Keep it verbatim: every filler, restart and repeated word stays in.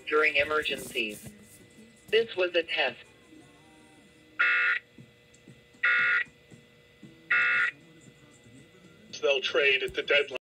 during emergencies. This was a test. They'll trade at the deadline.